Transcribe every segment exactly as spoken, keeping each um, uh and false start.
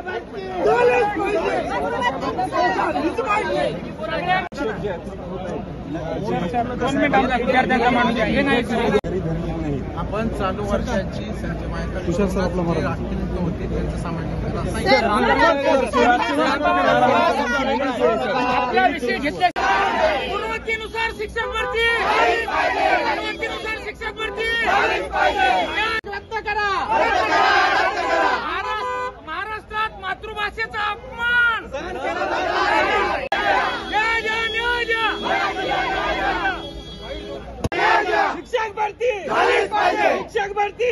आपण चालू वर्षाची संजय मायेकर होते त्यांचं सामान्य आपला विषय घेतला गुणवत्तेनुसार शिक्षक भरती गुणवत्तेनुसार शिक्षक भरती रद्द करा। महाराष्ट्रात मातृभाषेचा अपमान शिक्षक भरती शिक्षक भरती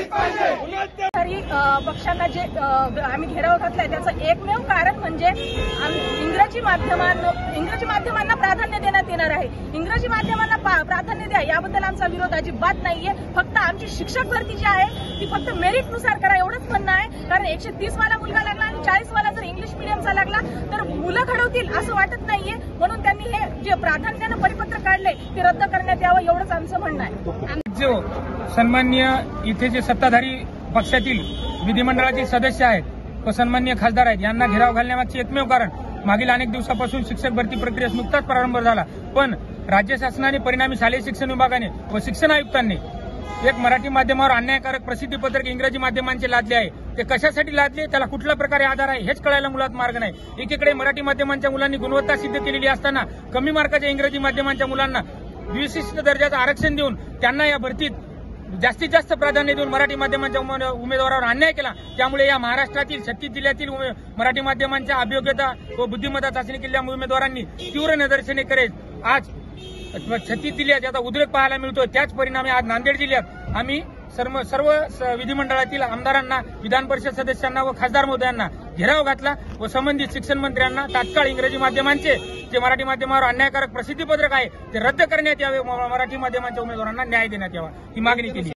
पक्षांना जे आम्ही घेराव घातलाय त्याचं एकमेव कारण म्हणजे इंग्रजी माध्यमांना इंग्रजी माध्यमांना प्राधान्य देण्यात येणार आहे। इंग्रजी माध्यमांना प्राधान्य द्या याबद्दल आमचा विरोध अजिबात नाहीये। फक्त आमची शिक्षक भरती जी आहे ती फक्त मेरिटनुसार करा एवढंच म्हणणं आहे। कारण एकशे तीस वाला मुलगा लागला आणि चाळीस वाला जर इंग्लिश मिडियमचा लागला तर मुलं घडवतील असं वाटत नाहीये। म्हणून त्यांनी हे जे प्राधान्यानं परिपत्र काढले ते रद्द करण्यात यावं एवढंच आमचं म्हणणं आहे। जो सन्माननीय इथे जे सत्ताधारी पक्षातील विधिमंडळाचे सदस्य आहेत व सन्माननीय खासदार आहेत यांना घेराव घालण्यामागचे एकमेव कारण मागील अनेक दिवसापासून शिक्षक भरती प्रक्रियेस नुकताच प्रारंभ झाला, पण राज्य शासनाने परिणामी शालेय शिक्षण विभागाने व शिक्षण आयुक्तांनी एक मराठी माध्यमावर अन्यायकारक प्रसिद्धीपत्रक इंग्रजी माध्यमांचे लादले आहे। ते कशासाठी लादले, त्याला कुठल्या प्रकारे आधार आहे हेच कळायला मुळात मार्ग नाही। एकीकडे मराठी माध्यमांच्या मुलांनी गुणवत्ता सिद्ध केलेली असताना कमी मार्काच्या इंग्रजी माध्यमांच्या मुलांना विशिष्ट दर्जाचं आरक्षण देऊन त्यांना या भरतीत जास्तीत जास्त प्राधान्य देऊन मराठी माध्यमांच्या उमेदवारावर अन्याय केला। त्यामुळे या महाराष्ट्रातील छत्तीस जिल्ह्यातील मराठी माध्यमांच्या अभियोग्यता व बुद्धिमत्ता चाचणी केलेल्या उमेदवारांनी तीव्र निदर्शने करेल आज छत्तीस जिल्ह्यात याचा उद्रेक पाहायला मिळतो। त्याच परिणामी आज नांदेड जिल्ह्यात आम्ही सर्व सर्व विधिमंडळातील आमदारांना, विधान परिषद सदस्यांना व खासदार महोदयांना घेराव घातला व संबंधित शिक्षण मंत्र्यांना तात्काळ इंग्रजी माध्यमांचे जे मराठी माध्यमावर अन्यायकारक प्रसिद्धीपत्रक आहे ते रद्द करण्यात यावे, मराठी माध्यमांच्या उमेदवारांना न्याय देण्यात यावा ही मागणी केली।